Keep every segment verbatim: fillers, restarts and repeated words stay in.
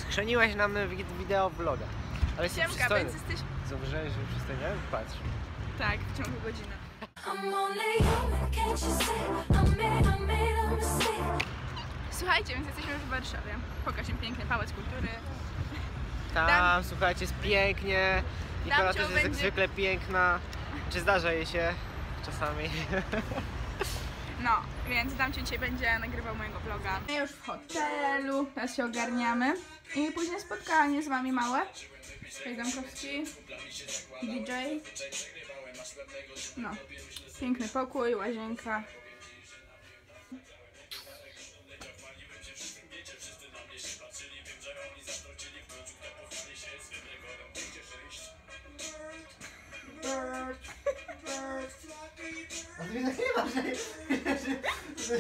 Skrzeniłaś nam wideo vloga. Ale jesteś Siemka, przystojny. więc jesteś... Zauważyłeś, że przystojniałem? Patrz. Tak, w ciągu godziny. Słuchajcie, więc jesteśmy już w Warszawie. Pokaż im piękny Pałac Kultury. Tam, Tam- słuchajcie, jest pięknie. Nikola też jest jak będzie- zwykle piękna. Czy zdarza jej się? Czasami. No, więc Damcio dzisiaj będzie nagrywał mojego vloga. My już w hotelu, teraz się ogarniamy. I później spotkanie z wami małe. Tutaj Damkowski, D J. No, piękny pokój, łazienka. A ty mnie nagrywasz, że...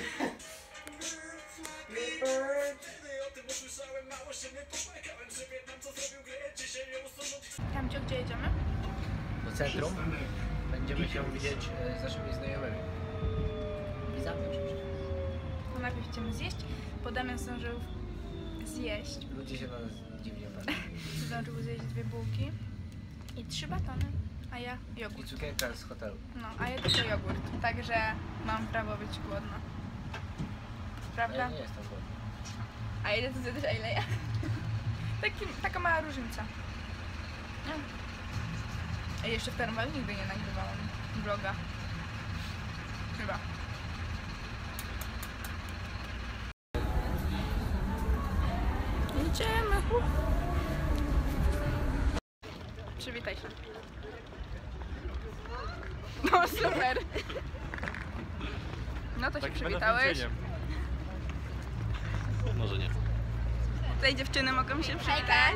Damcio, gdzie jedziemy? Do centrum. Będziemy się widzieć z naszymi znajomymi. Widzami oczywiście. No najpierw chcemy zjeść, bo Damian zdążył zjeść. Ludzie się na nas dziwnie patrzą. Zdążył zjeść dwie bułki i trzy batony, a ja I jogurt. cukierka z hotelu. No, a ja tylko jogurt, także mam prawo być głodna. A Prawda? ja nie jestem głodny. A ile to zjadłeś, a ile ja? Taki, taka mała różnica. No. A jeszcze w Tarnowie nigdy nie nagrywałam vloga. Chyba. Idziemy. Uh. Przywitaj się. No super. No to się przywitałeś. Może nie. Tutaj dziewczyny mogą się przywitać.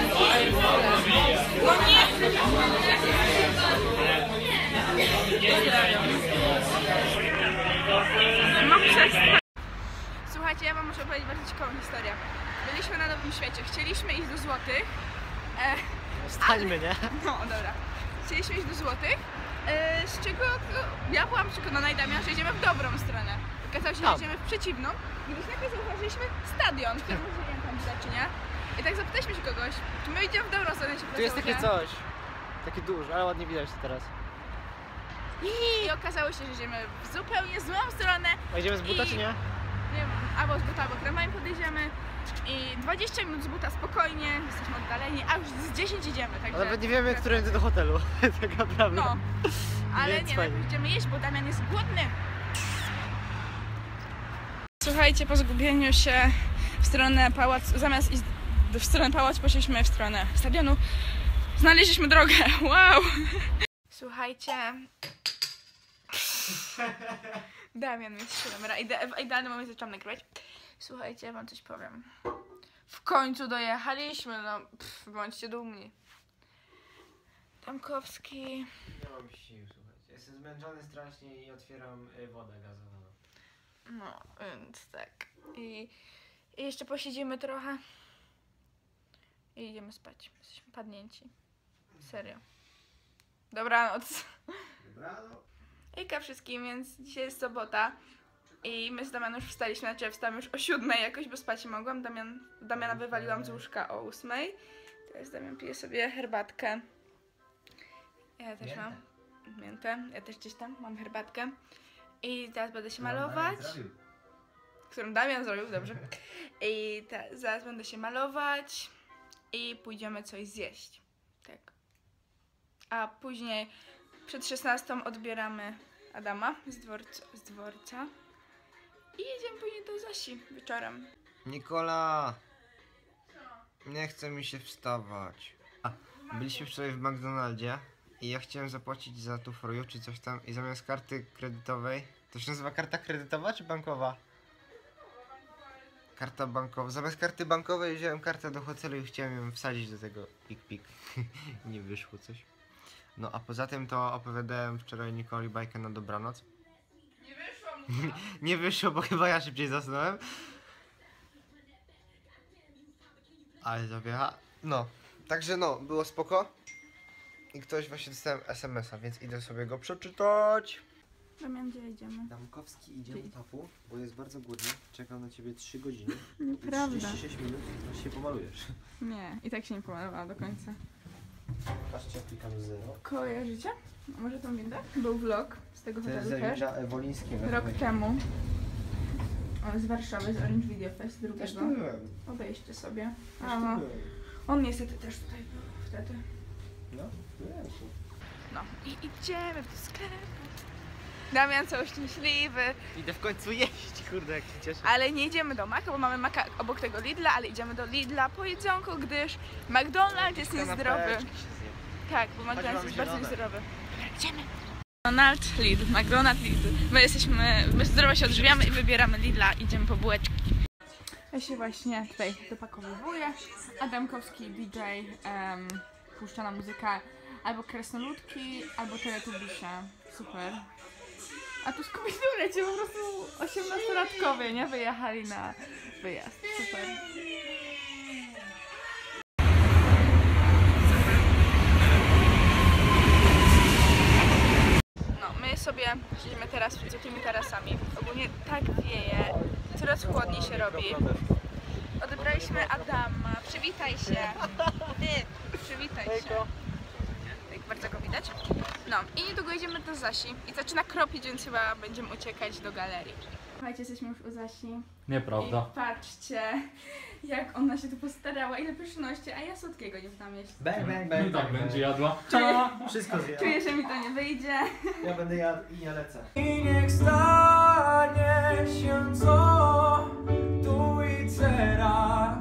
No nie! No przestań. Słuchajcie, ja wam muszę powiedzieć bardzo ciekawą historię. Byliśmy na Nowym Świecie, chcieliśmy iść do Złotych. E, Stańmy, nie? no dobra. Chcieliśmy iść do Złotych, e, z czego no, ja byłam przekonana i Damian, że idziemy w dobrą stronę. Okazało się, że Tam. idziemy w przeciwną. I gdyś nagle zauważyliśmy stadion, który może nie wiem tam widać, czy nie? I tak zapytaliśmy się kogoś, czy my idziemy w dobrą stronę, się Tu jest takie okazało, coś. Takie duże, ale ładnie widać to teraz. że- I okazało się, że idziemy w zupełnie złą stronę. A idziemy z buta, I- czy nie? Nie wiem, albo z buta, albo tramwajem podejdziemy. I dwadzieścia minut z buta spokojnie, jesteśmy oddaleni, a już z dziesięć idziemy, A także... nawet nie wiemy, którędy do hotelu. Tak naprawdę. No, ale Więc nie, fajnie. najpierw idziemy jeść, bo Damian jest głodny. Słuchajcie, po zgubieniu się w stronę pałacu, zamiast iść w stronę pałacu, poszliśmy w stronę stadionu. Znaleźliśmy drogę, wow! Słuchajcie... Damian mnie strzela, dobra, ide w idealnym momencie zaczęłam nagrywać. Słuchajcie, ja wam coś powiem. W końcu dojechaliśmy, no, pff, bądźcie dumni. Damkowski... Nie mam sił, słuchajcie. Jestem zmęczony strasznie i otwieram y, wodę gazowaną. No, więc tak. I, I jeszcze posiedzimy trochę. I idziemy spać. Jesteśmy padnięci. Serio. Dobranoc. Dobranoc. Hejka wszystkim, więc dzisiaj jest sobota. I my z Damianem już wstaliśmy, znaczy ja wstałam już o siódmej jakoś, bo spać nie mogłam. Damian, Damiana wywaliłam z łóżka o ósmej. Teraz Damian pije sobie herbatkę. Ja też mam miętę. Ja też gdzieś tam mam herbatkę. I teraz będę się malować. Którą Damian zrobił, dobrze. I te, zaraz będę się malować i pójdziemy coś zjeść. Tak. A później przed szesnastą odbieramy Adama z dworca, z dworca i jedziemy później do Zosi wieczorem. Nikola! Nie chce mi się wstawać. A, byliśmy wczoraj w McDonaldzie i ja chciałem zapłacić za tu for you czy coś tam i zamiast karty kredytowej, to się nazywa karta kredytowa czy bankowa? Karta bankowa. Zamiast karty bankowej wziąłem kartę do hotelu i chciałem ją wsadzić do tego pik-pik. Nie wyszło coś. No a poza tym to opowiadałem wczoraj Nikoli bajkę na dobranoc. Nie wyszło mi. Nie wyszło, bo chyba ja szybciej zasnąłem. Ale zawiecha. No, także no, było spoko. I ktoś właśnie dostałem es em es a, więc idę sobie go przeczytać. Damian, gdzie idziemy? Damkowski idzie do tapu, bo jest bardzo głodny. Czekam na ciebie trzy godziny. Nieprawda. trzydzieści sześć minut, aż się pomalujesz. Nie, i tak się nie pomalowała do końca. Patrzcie, klikam zero. Kojarzycie? A może tą windę? Był vlog z tego To jest hotelu też. zawinda Ewolińskiego. Rok temu. O, z Warszawy, z Orange Video Fest Też drugiego. tu byłem. Obejście sobie. Też A tu no, byłem. on niestety też tutaj był wtedy. No, byłem tu. No i idziemy do sklepu. Damian cały szczęśliwy, Idę w końcu jeść, kurde, jak się cieszę. ale nie idziemy do Maka, bo mamy Maka obok tego Lidla, ale idziemy do Lidla po jedzonku, gdyż McDonald's jest niezdrowy. Kanapeczki się zjem. Tak, bo Chodź, McDonald's mamy jest bardzo zielone. niezdrowy. Idziemy. McDonald's, Lidl, McDonald's, Lidl. My jesteśmy, my zdrowo się odżywiamy i wybieramy Lidla, idziemy po bułeczki. Ja się właśnie tutaj dopakowywuję. Adamkowski D J um, puszcza na muzykę albo Kresnoludki, albo Teletubisze. Super. A tu skubidury, ci po prostu osiemnastolatkowie, nie? Wyjechali na wyjazd. Super. No, my sobie siedzimy teraz za tymi tarasami. Ogólnie tak wieje, coraz chłodniej się robi. Odebraliśmy Adama. Przywitaj się. Ty, przywitaj się. Tak bardzo go widać. No i niedługo idziemy do Zasi. I zaczyna kropić, więc chyba będziemy uciekać do galerii. Słuchajcie, jesteśmy już u Zasi. Nieprawda. I patrzcie, jak ona się tu postarała, ile pyszności, a ja słodkiego nie znam jeść. Bang, bang, No bang. i tak bang, będzie bang. jadła. Wszystko zjadł. Czuję, że mi to nie wyjdzie. Ja będę jadł i ja lecę. I niech stanie się co tu i teraz,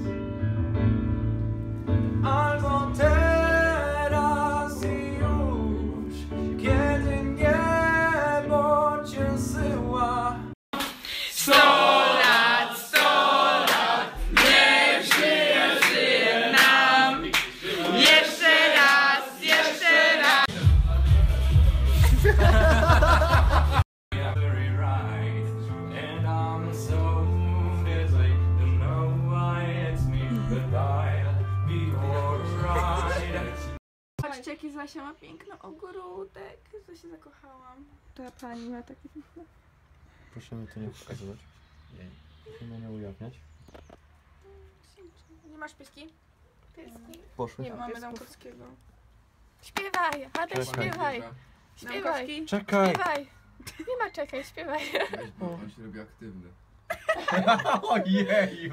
albo teraz i już, kiedy niebo cię zsyła. sto lat, sto lat, niech żyje, żyje nam. Jeszcze raz, jeszcze raz. Very right, and I'm so dizzy, don't know why it's me, but I'll be alright. Patrzcie, jaki Zasia ma piękny ogródek. Ja się zakochałam. Ta pani ma taki piękny. Proszę mi to nie pokazywać. Nie nie ujawniać. Nie masz pieski? Pieski. Poszły. Nie mamy Damkowskiego. Śpiewaj, Adam, Czekaj. śpiewaj, śpiewaj, Damkowski? Czekaj! śpiewaj. Nie ma czekaj, śpiewaj. On się robi aktywny. Ojeju!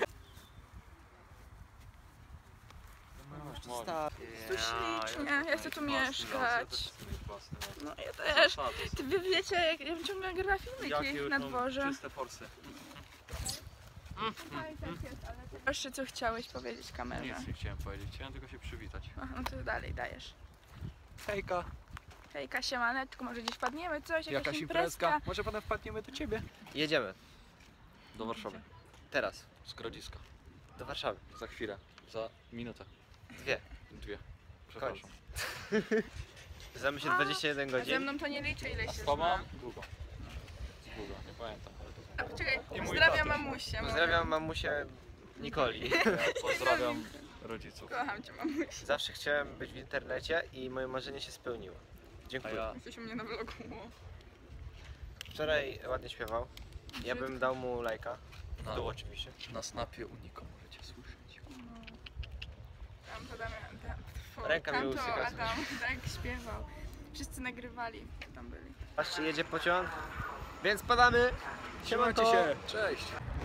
Tu ślicznie, ja chcę tu mieszkać. No ja też. Ty wy wiecie, jak ja bym ciągle nagrywała filmiki na dworze. forsy. Proszę, co chciałeś powiedzieć kamerze? Nic nie chciałem powiedzieć, chciałem tylko się przywitać. Aha, no to dalej dajesz. Hejka, Hejka, siemaneczku, może gdzieś padniemy, coś, jakaś jakaś imprezka. imprezka. Może potem wpadniemy do ciebie. Jedziemy. Do Warszawy. Teraz. Z Grodziska. Do Warszawy. Za chwilę. Za minutę. Dwie. Dwie. Przepraszam. Znamy się A, dwadzieścia jeden A ze godzin. mną to nie liczę, ile się Z tobą? zna. Długo. Długo, nie pamiętam. Ale to... A poczekaj, I mój pozdrawiam tatuś. mamusię. Pozdrawiam mamusię Nikoli. Ja pozdrawiam rodziców. Kocham cię, mamusię. Zawsze chciałem być w internecie i moje marzenie się spełniło. A Dziękuję. ja Jesteś u mnie na vlogu. Wczoraj ładnie śpiewał. Ja bym dał mu lajka. na, Tu oczywiście. na snapie Uniko możecie słyszeć. Tam to Damian, tam, Ręka mi tam to usycha. Adam tak śpiewał. Wszyscy nagrywali, tam byli. Patrzcie, jedzie pociąg. Więc padamy. Siemanko. się! Cześć!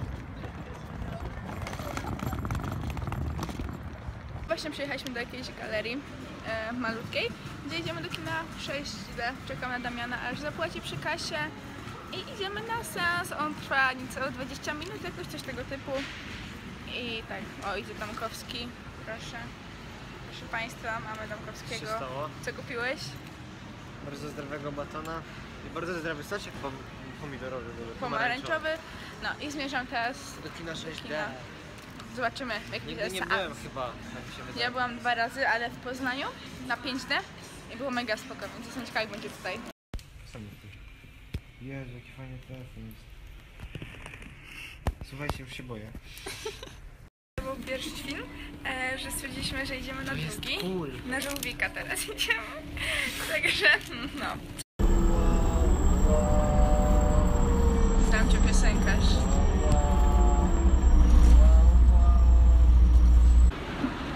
Właśnie przyjechaliśmy do jakiejś galerii e, malutkiej, gdzie idziemy do kina sześć D. Czekam na Damiana, aż zapłaci przy kasie i idziemy na seans. On trwa niecałe dwadzieścia minut, jakoś coś tego typu. I tak, o idzie Damkowski, proszę. Proszę Państwa, mamy Co się Damkowskiego. stało? Co kupiłeś? Bardzo zdrowego batona. I bardzo zdrowy sosik pom pomidorowy. pomarańczowy. Pomarańczowy. No i zmierzam teraz Do kina sześć do D. kina. Zobaczymy, jaki to Nigdy jest nie seans. byłem chyba, tak mi się wydaje. Ja byłam dwa razy, ale w Poznaniu na pięć D i było mega spoko, więc jestem ciekawa, jak będzie tutaj. Jezu, jaki fajny telefon jest. Słuchajcie, już się boję. To był pierwszy film, e, że stwierdziliśmy, że idziemy na drugi. Cool. Na żółwika teraz idziemy. Także no. Wow.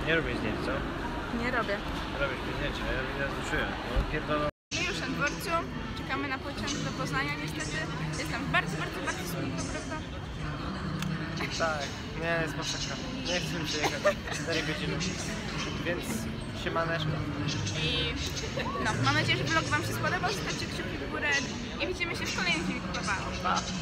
Nie robię zdjęć, co? Nie robię. Robisz mi zdjęcia, ja ja czuję. No pierdolę. My już na dworcu, czekamy na pociąg do Poznania niestety. Jest tam bardzo, bardzo, bardzo smutno, prawda? Tak, nie, jest masakra. Nie chcę mi się jechać cztery godziny. Więc siemaneczko. I no, mam nadzieję, że vlog wam się spodobał. Zostawcie kciuki w górę i widzimy się w kolejnym filmiku. Pa, pa. Pa!